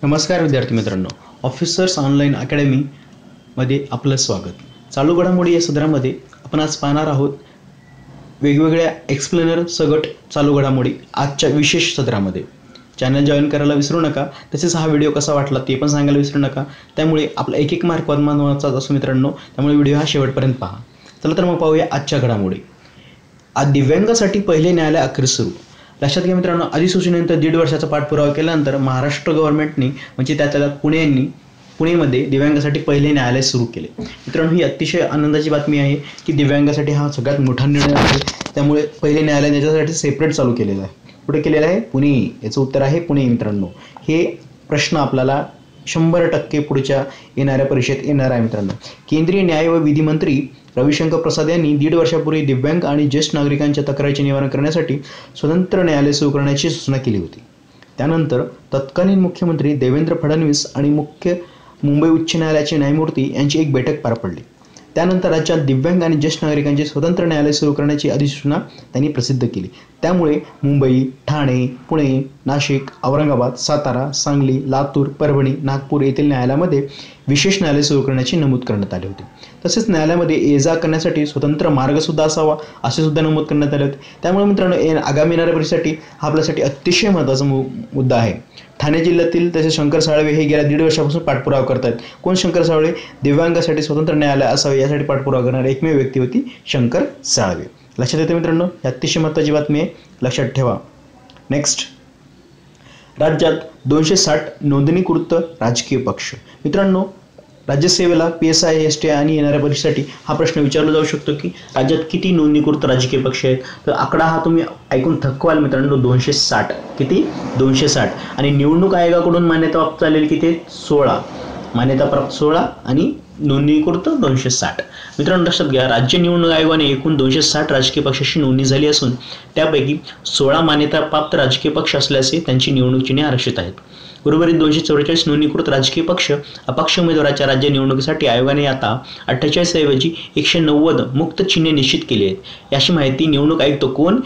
नमस्कार विद्यार्थी मित्रांनो, ऑफिसर्स ऑनलाईन अकॅडमीमध्ये आपलं स्वागत. चालू घडामोडी या सदरामध्ये आपण आज पाहणार आहोत वेगवेगळ्या एक्सप्लेनर सगट चालू घडामोडी आजच्या विशेष सदरामध्ये. चॅनल जॉईन करायला विसरू नका. तसेच हा व्हिडिओ कसा वाटला ते पण सांगायला विसरू नका. त्यामुळे आपला एक मार्क महत्त्वाचा असतो मित्रांनो, त्यामुळे व्हिडिओ हा शेवटपर्यंत पहा. चला तर मग पाहूया आजच्या घडामोडी. आज दिव्यांगासाठी पहिले न्यायालय अखेर सुरू. लक्षात घ्या मित्रांनो, अधिसूचनेनंतर 1.5 वर्षाचा पाठपुरावा केल्यानंतर महाराष्ट्र गव्हर्नमेंटने म्हणजे त्यातल्या पुणेमध्ये दिव्यांगासाठी पहिले न्यायालय सुरू केले. मित्रांनो, ही अतिशय आनंदाची बातमी आहे की दिव्यांगासाठी हा सगळ्यात मोठा निर्णय आहे. त्यामुळे पहिले न्यायालय त्याच्यासाठी सेपरेट चालू केलेलं आहे. कुठे केलेलं आहे? पुणे. याचं उत्तर आहे पुणे मित्रांनो. हे प्रश्न आपल्याला 100% पुढच्या येणाऱ्या परीक्षेत येणार आहे मित्रांनो. केंद्रीय न्याय व विधी मंत्री रविशंकर प्रसाद यांनी 1.5 वर्षापूर्वी दिव्यांग आणि ज्येष्ठ नागरिकांच्या तक्रारीचे निवारण करण्यासाठी स्वतंत्र न्यायालय सुरू करण्याची सूचना केली होती. त्यानंतर तत्कालीन मुख्यमंत्री देवेंद्र फडणवीस आणि मुंबई उच्च न्यायालयाचे न्यायमूर्ती यांची एक बैठक पार पडली. त्यानंतर राज्यात दिव्यांग आणि ज्येष्ठ नागरिकांचे स्वतंत्र न्यायालय सुरू करण्याची अधिसूचना त्यांनी प्रसिद्ध केली. त्यामुळे मुंबई, ठाणे, पुणे, नाशिक, औरंगाबाद, सातारा, सांगली, लातूर, परभणी, नागपूर येथील न्यायालयामध्ये विशेष न्यायालय सुरू करण्याची नमूद करण्यात आले होते. तसेच न्यायालयामध्ये ये जा करण्यासाठी स्वतंत्र मार्ग सुद्धा असावा असे सुद्धा नमूद करण्यात आले होते. त्यामुळे मित्रांनो, आगामी येणाऱ्या परीक्षेसाठी हा आपल्यासाठी अतिशय महत्त्वाचा मुद्दा आहे. ठाणे जिल्ह्यातील तसे शंकर साळवे हे गेल्या 1.5 वर्षापासून पाठपुरावा करत आहेत. कोण शंकर साळवे? दिव्यांगासाठी स्वतंत्र न्यायालय असावे यासाठी पाठपुरावा करणारी एकमेव व्यक्ती होती शंकर साळवे. लक्षात येते मित्रांनो, ही अतिशय महत्त्वाची बातमी आहे, लक्षात ठेवा. नेक्स्ट, राज्यात 260 नोंदणीकृत राजकीय पक्ष. मित्रांनो, राज्यसेवेला PSI, STI आणि येणाऱ्या परीक्षेसाठी हा प्रश्न विचारला जाऊ शकतो की राज्यात किती नोंदणीकृत राजकीय पक्ष आहेत. तर आकडा हा तुम्ही ऐकून थकवाल मित्रांनो, 260. किती? 260. आणि निवडणूक आयोगाकडून मान्यता प्राप्त झालेली किती? 16. मान्यता प्राप्त 16 आणि नोंदणीकृत 260. मित्रांनो, लक्षात घ्या, राज्य निवडणूक आयोगाने एकूण 260 राजकीय पक्षाची नोंदणी झाली असून त्यापैकी 16 मान्यता प्राप्त राजकीय पक्ष असल्याचे त्यांची निवडणूक चिन्हे आरक्षित आहेत. उर्वरित 244 नोंदणीकृत राजकीय पक्ष अपक्ष उमेदवाराच्या राज्य निवडणुकीसाठी आयोगाने आता 48 ऐवजी 190 मुक्त चिन्हे निश्चित केली आहेत. याची माहिती निवडणूक आयुक्त कोण?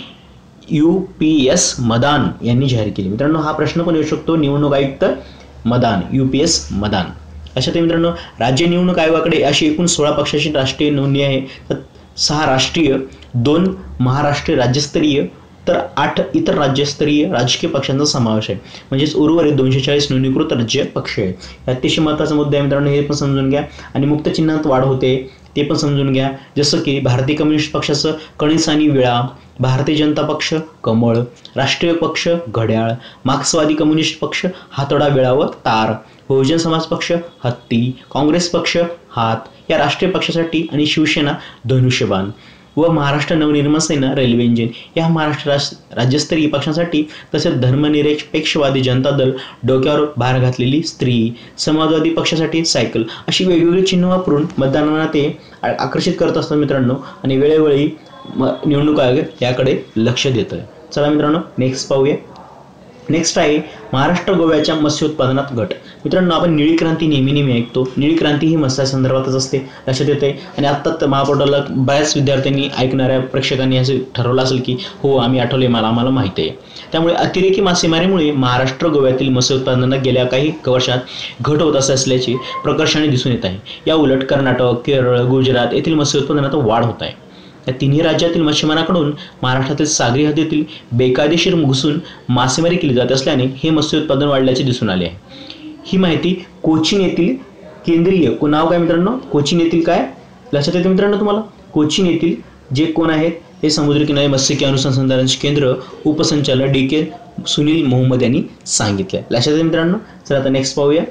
UPS मदान यांनी जाहीर केली. मित्रांनो, हा प्रश्न पण येऊ शकतो. निवडणूक आयुक्त मदान, UPS मदान. अशा ते मित्रांनो, राज्य निवडणूक आयोगाकडे अशी एकूण 16 पक्षाची राष्ट्रीय नोंदणी आहे. तर 6 राष्ट्रीय, 2 महाराष्ट्रीय राज्यस्तरीय तर 8 इतर राज्यस्तरीय राजकीय पक्षांचा समावेश आहे. म्हणजेच उर्वरित 240 नोंदणीकृत राज्य पक्ष आहेत. अतिशय महत्त्वाचा मुद्दा आहे मित्रांनो, हे पण समजून घ्या. आणि मुक्त चिन्हात वाढ होते ते पण समजून घ्या. जसं की भारतीय कम्युनिस्ट पक्षाचं कणीस आणि विळा, भारतीय जनता पक्ष कमळ, राष्ट्रीय पक्ष घड्याळ, मार्क्सवादी कम्युनिस्ट पक्ष हातोडा, विळा व तार, बहुजन समाज पक्ष हत्ती, काँग्रेस पक्ष हात या राष्ट्रीय पक्षासाठी आणि शिवसेना धनुष्यबाण व महाराष्ट्र नवनिर्माण सेना रेल्वे इंजिन या महाराष्ट्र राज्यस्तरीय पक्षांसाठी. तसेच धर्मनिरपेक्षवादी जनता दल डोक्यावर भार घातलेली स्त्री, समाजवादी पक्षासाठी सायकल अशी वेगवेगळी चिन्ह वापरून मतदारांना ते आकर्षित करत असतात मित्रांनो. आणि वेळोवेळी निवडणूक आयोग याकडे लक्ष देत आहे. चला मित्रांनो, नेक्स्ट पाहूया. नेक्स्ट आहे महाराष्ट्र गोव्याच्या मत्स्य उत्पादनात घट. मित्रांनो, आपण निळी क्रांती नेहमी ऐकतो. निळी क्रांती ही मत्स्यासंदर्भातच असते, लक्षात येते. आणि आत्ता महापोर्टलला बऱ्याच विद्यार्थ्यांनी ऐकणाऱ्या प्रेक्षकांनी असं ठरवलं असेल की हो आम्ही आठवले, आम्हाला माहिती आहे. त्यामुळे अतिरेकी मासेमारीमुळे महाराष्ट्र गोव्यातील मत्स्य उत्पादनात गेल्या काही वर्षात घट होत असल्याची प्रकर्षाने दिसून येत आहे. या उलट कर्नाटक, केरळ, गुजरात येथील मत्स्य उत्पादनात वाढ होत आहे. या तिन्ही राज्यातील मच्छीमारांकडून महाराष्ट्रातील सागरी हद्दीतील बेकायदेशीर घुसून मासेमारी केली जात असल्याने हे मत्स्य उत्पादन वाढल्याचे दिसून आले आहे. ही माहिती कोचीन येथील केंद्रीय नाव काय मित्रांनो? कोचीन येथील काय लक्षात येते मित्रांनो तुम्हाला? कोचीन येथील जे कोण आहेत हे समुद्रकिनारी मत्स्यिकी अनुसंधानाचे केंद्र उपसंचालक DK सुनील मोहम्मद यांनी सांगितले. लक्षात येते मित्रांनो. चला आता नेक्स्ट पाहूया.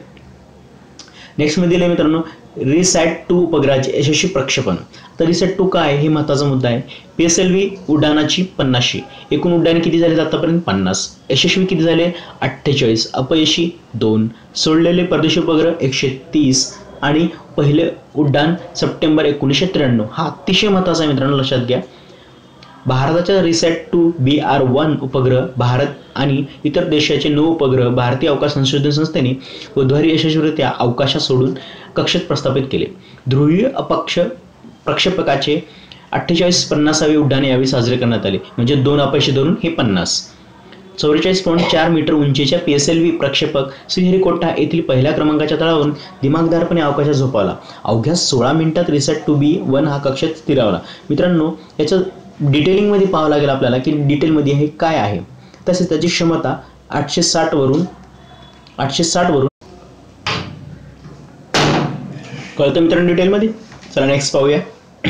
नेक्स्ट मध्ये दिले मित्रांनो, रिसॅट-2 उपग्रहाचे यशस्वी प्रक्षेपण. तर रिसॅट-2 काय हे महत्त्वाचा मुद्दा आहे. PSLV उड्डाणाची 50. एकूण उड्डाणे किती झाले आतापर्यंत? 50. यशस्वी किती झाले? 48. अपयशी 2. सोडलेले परदेशी उपग्रह 130 आणि पहिले उड्डाण सप्टेंबर 1993. हा अतिशय महत्त्वाचा आहे मित्रांनो, लक्षात घ्या. भारताच्या रिसॅट-2 BR-1 उपग्रह भारत आणि इतर देशाचे 9 उपग्रह भारतीय अवकाश संशोधन संस्थेने बुधवारी यशस्वीरित्या अवकाशात सोडून कक्षेत प्रस्थापित केले. ध्रुवीय प्रक्षेपकाचे 48-50वे उड्डाण यावेळी साजरे करण्यात आले. म्हणजे 2 अपयशी धरून हे 50. 44.4 मीटर उंचीच्या PSLV प्रक्षेपक श्रीहरिकोटा येथील पहिल्या क्रमांकाच्या तळावरून दिमागदारपणे अवकाशात झोपावला. अवघ्या 16 मिनिटात रिसेट टू बी 1 हा कक्षात स्थिरावला. मित्रांनो, याचं डिटेलिंगमध्ये पाहावं लागेल आपल्याला की डिटेलमध्ये हे काय आहे. तसेच त्याची क्षमता 860 वरून कळतं मित्रांनो डिटेलमध्ये. चला नेक्स्ट पाहूया.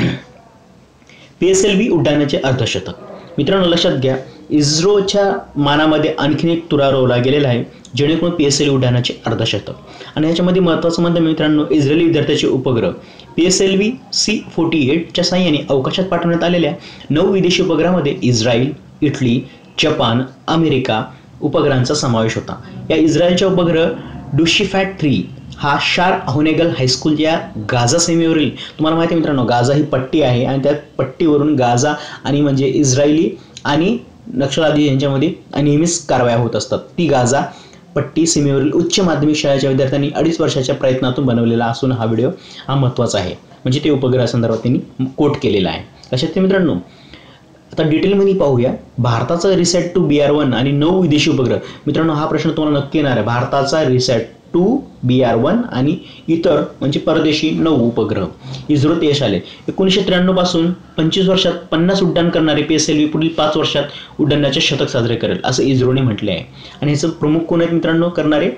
PSLV उड्डाणाचे अर्धशतक. मित्रांनो लक्षात घ्या, इस्रोच्या मानामध्ये आणखीन एक तुरा रोवला गेलेला आहे जेणेकरून PSLV उड्डाणाचे अर्धशतक. आणि याच्यामध्ये महत्त्वाचं म्हणजे मित्रांनो, इस्रायली विद्यार्थ्याचे उपग्रह PSLV C-48 च्या साहाय्याने अवकाशात पाठवण्यात आलेल्या 9 विदेशी उपग्रहामध्ये इस्रायल, इटली, जपान, अमेरिका उपग्रहांचा समावेश होता. या इस्रायलच्या उपग्रह डुशिफॅट-3 हा शार होनेगल हायस्कूल या गाझा सीमेवरील, तुम्हाला माहिती आहे मित्रांनो, गाझा ही पट्टी आहे आणि त्या पट्टीवरून गाझा आणि म्हणजे इस्रायली आणि नक्षलवादी यांच्यामध्ये नेहमीच कारवाया होत असतात. ती गाझा पट्टी सीमेवरील उच्च माध्यमिक शाळेच्या विद्यार्थ्यांनी 2.5 वर्षाच्या प्रयत्नातून बनवलेला असून हा व्हिडिओ महत्त्वाचा आहे. म्हणजे ते उपग्रह संदर्भात त्यांनी कोट केलेला आहे. लक्षात ते मित्रांनो. आता डिटेलमध्ये पाहूया. भारताचा रिसेट टू BR-1 आणि 9 विदेशी उपग्रह. मित्रांनो हा प्रश्न तुम्हाला नक्की येणार आहे. भारताचा रिसेट टू BR-1 आणि इतर म्हणजे परदेशी 9 उपग्रह. इस्रोत यश आले. 1993 पासून 25 वर्षात 50 उड्डाण करणारे PSLV पुढील 5 वर्षात उड्डाणाचे शतक साजरे करेल असं इस्रोने म्हटले आहे. आणि ह्याचं प्रमुख कोण आहेत मित्रांनो करणारे?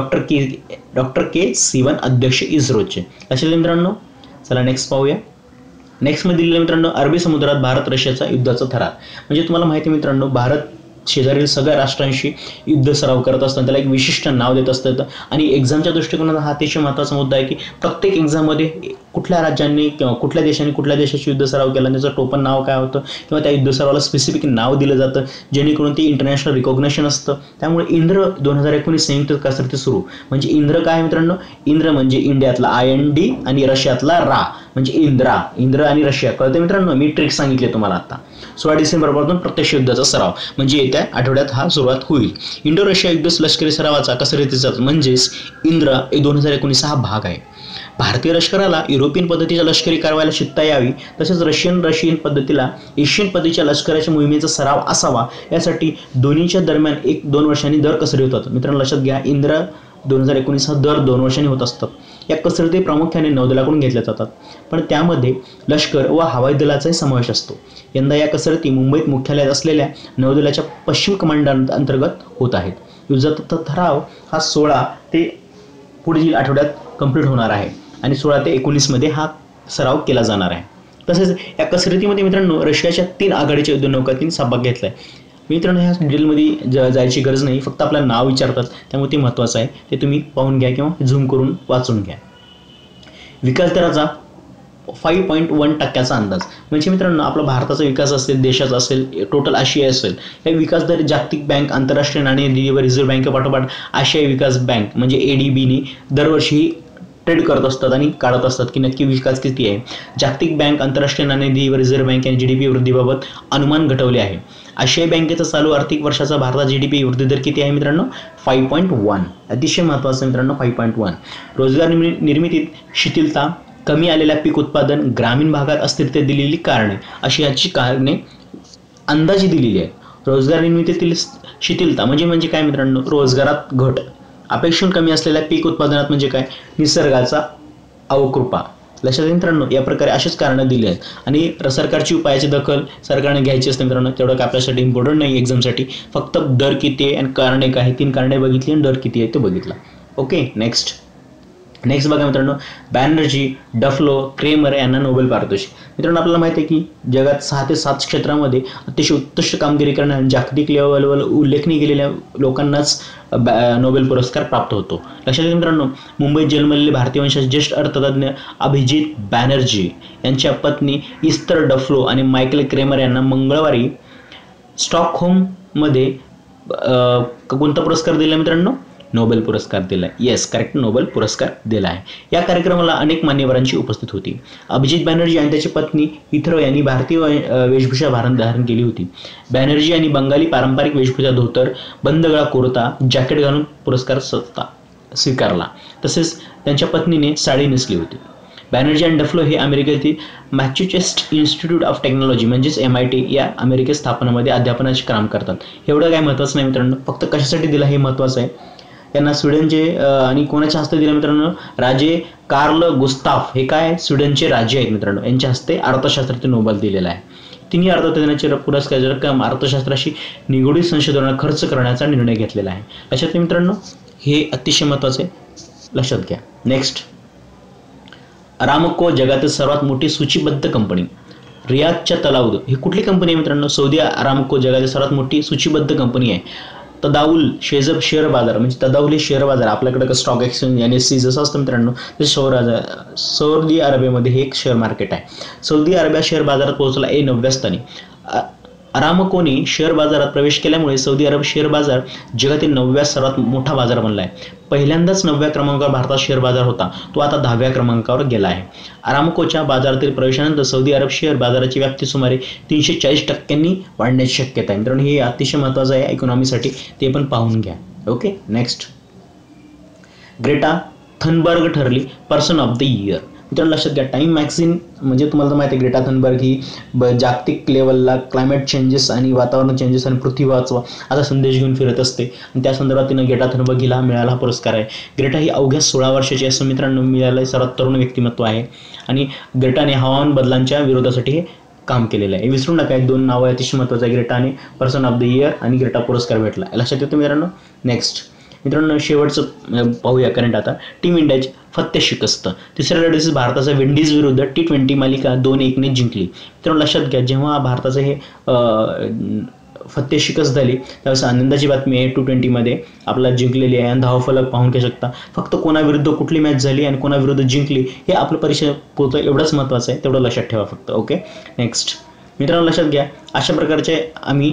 डॉक्टर के सिवन, अध्यक्ष इस्रोचे. असे मित्रांनो. चला नेक्स्ट पाहूया. नेक्स्ट मध्ये दिलेलं मित्रांनो, अरबी समुद्रात भारत रशियाचा युद्धाचा थरार. म्हणजे तुम्हाला माहिती आहे मित्रांनो, भारत शेजारील सगळ्या राष्ट्रांशी युद्ध सराव करत असताना त्याला एक विशिष्ट नाव देत असतं. आणि एक्झामच्या दृष्टिकोनातून हा अतिशय महत्त्वाचा मुद्दा आहे की प्रत्येक एक्झाममध्ये कुठल्या राज्यांनी किंवा कुठल्या देशांनी कुठल्या देशाशी युद्ध सराव केला, त्याचं टोपण नाव काय होतं किंवा त्या युद्ध सरावाला स्पेसिफिक नाव दिलं जातं जेणेकरून ते इंटरनॅशनल रिकॉग्निशन असतं. त्यामुळे इंद्र 2019 संयुक्त कसरती सुरू. म्हणजे इंद्र काय मित्रांनो? इंद्र म्हणजे इंडियातला IND आणि रशियातला रा म्हणजे इंद्र आणि रशिया. कळतं मित्रांनो? मी ट्रिक सांगितले तुम्हाला आता. 16 डिसेंबरपासून प्रत्यक्ष युद्धाचा सराव म्हणजे येत्या आठवड्यात हा सुरुवात होईल. इंडो रशिया युद्ध लष्करी सरावाचा कसरतीचा म्हणजेच इंद्र 2019 हा भाग आहे. भारतीय लष्कराला युरोपियन पद्धतीच्या लष्करी कारवाईला शिकता यावी तसेच रशियन पद्धतीला एशियन पद्धतीच्या लष्कराच्या मोहिमेचा सराव असावा यासाठी दोन्हीच्या दरम्यान 1-2 वर्षांनी दर कसरती होतात. मित्रांनो लक्षात घ्या, इंद्र 2019 हा दर 2 वर्षांनी होत असतात. या कसरती प्रामुख्याने नौदलाकडून घेतल्या जातात पण त्यामध्ये लष्कर व हवाई दलाचाही समावेश असतो. यंदा या कसरती मुंबईत मुख्यालयात असलेल्या नौदलाच्या पश्चिम कमांड अंतर्गत होत आहेत. युद्धाचा ठराव हा 16 ते पुढील आठवड्यात कंप्लीट होणार आहे आणि 16 ते 19 मध्ये हा सराव केला जाणार आहे. तसेच या कसरतीमध्ये मित्रांनो रशियाच्या 3 आघाडीच्या युद्धनौकांनी सहभाग घेतलाय. मित्रांनो ह्या डिटेलमध्ये जायची गरज नाही, फक्त आपलं नाव विचारतात त्यामुळे ते महत्त्वाचं आहे. ते तुम्ही पाहून घ्या किंवा झूम करून वाचून घ्या. विकास दराचा 5.1% अंदाज. म्हणजे मित्रांनो आपला भारताचा विकास असेल, देशाचा असेल, टोटल आशिया असेल, या विकास दर जागतिक बँक, आंतरराष्ट्रीय नाणेनिधी व रिझर्व्ह बँकेपाठोपाठ आशियाई विकास बँक म्हणजे ADB दरवर्षी ट्रेड करत असतात आणि काढत असतात की नक्की विकास किती आहे. जागतिक बँक, आंतरराष्ट्रीय नाणेनिधी व रिझर्व्ह बँक यांनी GDP वृद्धीबाबत अनुमान घटवले आहे. आशियाई बँकेचा चालू आर्थिक वर्षाचा भारतात GDP वृद्धी दर किती आहे मित्रांनो? 5.1. अतिशय महत्त्वाचं मित्रांनो 5.1. रोजगार निर्मितीत शिथिलता, कमी आलेल्या पीक उत्पादन, ग्रामीण भागात अस्थिरता दिलेली कारणे अशी याची कारणे अंदाजे दिलेली आहे. रोजगार निर्मितीतील शिथिलता म्हणजे काय मित्रांनो? रोजगारात घट, अपेक्षून कमी असलेल्या पीक उत्पादनात म्हणजे काय? निसर्गाचा अवकृपा. लक्षात मित्रांनो या प्रकारे अशीच कारणं दिली आहेत आणि सरकारची उपायाची दखल सरकारने घ्यायची असते मित्रांनो. तेवढं काय आपल्यासाठी इम्पॉर्टंट नाही एक्झामसाठी. फक्त दर किती आहे आणि कारणे काय, 3 कारणे बघितली आणि दर किती आहे ते बघितलं. ओके नेक्स्ट बघा मित्रांनो, बॅनर्जी, डफलो, क्रेमर यांना नोबेल पारितोषिक. मित्रांनो आपल्याला माहिती आहे की जगात 6 ते 7 क्षेत्रामध्ये अतिशय उत्कृष्ट कामगिरी करणाऱ्या जागतिक लेवलवर उल्लेखनीय केलेल्या लोकांनाच नोबेल पुरस्कार प्राप्त होतो. लक्षात घ्या मित्रांनो, मुंबईत जन्मलेले भारतीय वंशाचे ज्येष्ठ अर्थतज्ञ अभिजित बॅनर्जी यांच्या पत्नी इस्तर डफलो आणि मायकेल क्रेमर यांना मंगळवारी स्टॉकहोममध्ये कोणता पुरस्कार दिला मित्रांनो? नोबेल पुरस्कार दिला. येस करेक्ट, नोबेल पुरस्कार दिला आहे. या कार्यक्रमाला अनेक मान्यवरांची उपस्थित होती. अभिजित बॅनर्जी आणि त्याची पत्नी इथरो यांनी भारतीय वेशभूषा धारण केली होती. बॅनर्जी यांनी बंगाली पारंपरिक वेशभूषा धोतर, बंद गळा कुर्ता, जॅकेट घालून पुरस्कार स्वीकारला. तसेच त्यांच्या पत्नीने साडी नेसली होती. बॅनर्जी आणि डफलो हे अमेरिकेतील मॅसेच्युसेट्स इन्स्टिट्यूट ऑफ टेक्नॉलॉजी म्हणजेच MIT या अमेरिकेत स्थापनामध्ये अध्यापनाचे काम करतात. एवढं काय महत्त्वाचं नाही मित्रांनो, फक्त कशासाठी दिलं हे महत्त्वाचं आहे. त्यांना स्वीडनचे आणि कोणाच्या हस्ते दिलं मित्रांनो, राजे कार्ल गुस्ताफ हे काय स्वीडनचे राजे आहेत मित्रांनो, यांच्या हस्ते अर्थशास्त्राचे नोबेल दिलेला आहे. तिन्ही अर्थतज्ञांचे पुरस्कार रक्कम अर्थशास्त्राशी निगडीत संशोधनावर खर्च करण्याचा निर्णय घेतलेला आहे. लक्षात मित्रांनो, हे अतिशय महत्त्वाचे लक्षात घ्या. नेक्स्ट, अरामको जगातील सर्वात मोठी सूचीबद्ध कंपनी. रियादच्या तलावद ही कुठली कंपनी आहे मित्रांनो? सौदी अरामको जगातील सर्वात मोठी सूचीबद्ध कंपनी आहे. तदावुल शेअर बाजार म्हणजे तदावुल हे शेअर बाजार, आपल्याकडे स्टॉक एक्सचेंज NSE जसं असतं मित्रांनो, ते सौदी अरेबियामध्ये हे एक शेअर मार्केट आहे. सौदी अरेबिया शेअर बाजारात पोहोचला 9व्या स्थानी. अरामकोने शेअर बाजारात प्रवेश केल्यामुळे सौदी अरब शेअर बाजार जगातील 9व्या सर्वात मोठा बाजार बनला आहे. पहिल्यांदाच 9व्या क्रमांकावर भारतात शेअर बाजार होता, तो आता 10व्या क्रमांकावर गेला आहे. अरामकोच्या बाजारातील प्रवेशानंतर सौदी अरब शेअर बाजाराची व्याप्ती सुमारे 340% वाढण्याची शक्यता आहे. मित्रांनो, हे अतिशय महत्त्वाचं आहे इकॉनॉमीसाठी, ते पण पाहून घ्या. ओके. नेक्स्ट, ग्रेटा थनबर्ग ठरली पर्सन ऑफ द इयर. मित्रांनो लक्षात घ्या, टाइम मॅगझिन म्हणजे तुम्हाला तर माहिती आहे, ग्रेटा थनबर्ग ही जागतिक लेवलला क्लायमेट चेंजेस आणि वातावरण चेंजेस आणि पृथ्वी वाचवा असा संदेश घेऊन फिरत असते आणि त्या संदर्भात तिनं ग्रेटा थनबर्ग हिला मिळाला हा पुरस्कार आहे. ग्रेटा ही अवघ्या 16 वर्षाची असं मित्रांनो मिळालं सर्वात तरुण व्यक्तिमत्व आहे आणि ग्रेटाने हवामान बदलांच्या विरोधासाठी हे काम केलेलं आहे. विसरू नका, 2 नावं अतिशय महत्त्वाचं आहे, ग्रेटाने पर्सन ऑफ द इयर आणि ग्रेटा पुरस्कार भेटला. लक्षात येतो मित्रांनो. नेक्स्ट मित्रांनो, शेवटचं पाहूया करंट आता. टीम इंडियाची फत्ते शिकस्त. तिसऱ्या लढतीत भारताचा विंडीज विरुद्ध T20 मालिका 2-1ने जिंकली. मित्रांनो लक्षात घ्या, जेव्हा भारताचं हे फत्ते शिकस्त झाली त्यावेळेस आनंदाची बातमी आहे. T20 मध्ये आपला जिंकलेली आहे आणि धावफलक पाहून घेऊ शकता. फक्त कोणाविरुद्ध कुठली मॅच झाली आणि कोणाविरुद्ध जिंकली हे आपलं परिचय पोहोचतं, एवढंच महत्त्वाचं आहे, तेवढं लक्षात ठेवा फक्त. ओके. नेक्स्ट मित्रांनो लक्षात घ्या, अशा प्रकारचे आम्ही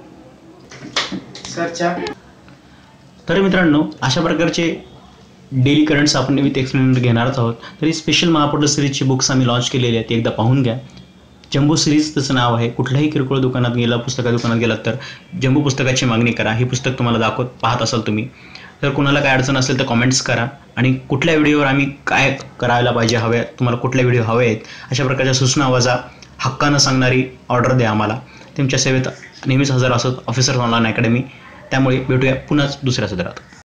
तर मित्रांनो अशा प्रकारचे डेली करंट्स आपण विथ एक्सप्लेनर घेणारच आहोत. तरी स्पेशल महापोर्टल सिरीजची बुक्स आम्ही लॉन्च केलेली आहेत, ती एकदा पाहून घ्या. जम्बो सिरीज त्याचं नाव आहे. कुठल्याही किरकोळ दुकानात गेला, पुस्तका दुकानात गेलात तर जम्बो पुस्तकाची मागणी करा. हे पुस्तक तुम्हाला पाहत असाल तुम्ही. तर कोणाला काय अडचण असेल तर कॉमेंट्स करा आणि कुठल्या व्हिडिओवर आम्ही काय करायला पाहिजे, हवे तुम्हाला कुठले व्हिडिओ हवे आहेत अशा प्रकारच्या सूचना वजा हक्कानं सांगणारी ऑर्डर द्या आम्हाला. तुमच्या सेवेत नेहमीच हजर असत ऑफिसर्स ऑनलाईन अकॅडमी. त्यामुळे भेटूया पुन्हा दुसऱ्या सत्रात.